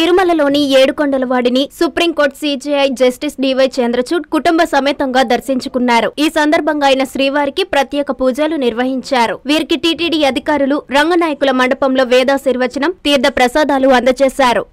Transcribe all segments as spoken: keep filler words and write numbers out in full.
తిరుమలలోని ఏడుకొండలవాడిని Supreme Court CJI justice D Y Chandrachud కుటుంబ సమేతంగా దర్శించుకున్నారు. ఈ సందర్భంగా ఆయన శ్రీవారికి ప్రత్యేక పూజలు నిర్వహించారు. వీరికి టీటీడీ అధికారులు రంగనాయకుల మండపంలో వేదాశీర్వచనం, తీర్థ ప్రసాదాలు అందజేశారు.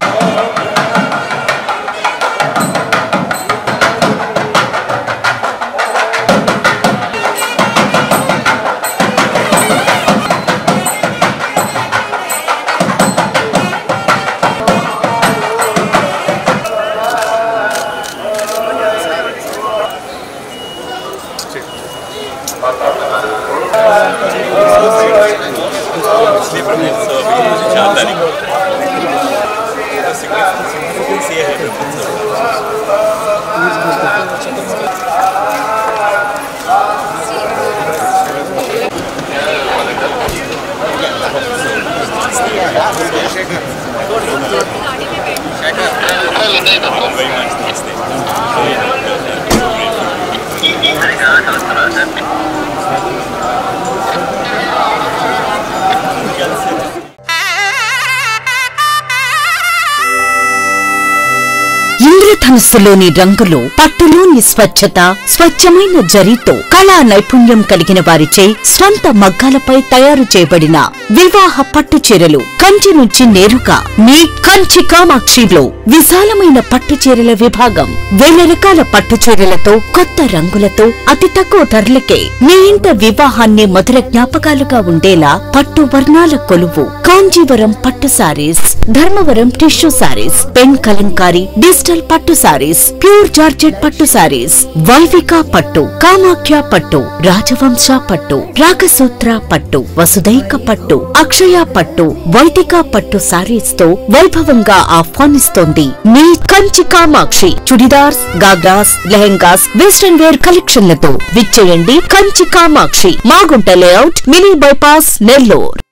ఇంద్రధనుస్సులోని రంగులు, పట్టులోని స్వచ్ఛత, స్వచ్ఛమైన జరీతో కళా నైపుణ్యం కలిగిన వారిచే స్వంత మగ్గాలపై తయారు చేయబడిన వివాహ పట్టు చీరలు కంచి నుంచి నేరుగా మీ కంచి కామాక్షిలో విశాలమైన పట్టు చీరల విభాగం. వేల రకాల పట్టు చీరలతో, కొత్త రంగులతో, అతి తక్కువ ధరలకే మీ ఇంట వివాహాన్ని మధుర జ్ఞాపకాలుగా ఉండేలా పట్టు వర్ణాల కొలువు కాంజీవరం పట్టు saris, Dharmavaram tissue saris, pen Kalamkari, digital పట్టు సారీస్, ప్యూర్ జార్జెట్ పట్టు సారీస్, వైవిక పట్టు, కామాఖ్య పట్టు, రాజవంశ పట్టు, రాగసూత్ర పట్టు, వసుదైక పట్టు, అక్షయ పట్టు, వైదిక పట్టు సారీస్ తో వైభవంగా ఆహ్వానిస్తోంది మీ కంచి కామాక్షి. చుడిదార్స్, గాగ్రాస్, లెహెంగాస్, వెస్టర్న్ వేర్ కలెక్షన్లతో విచ్చేయండి Kanchi Kamakshi, Magunta layout, mini bypass, Nellore.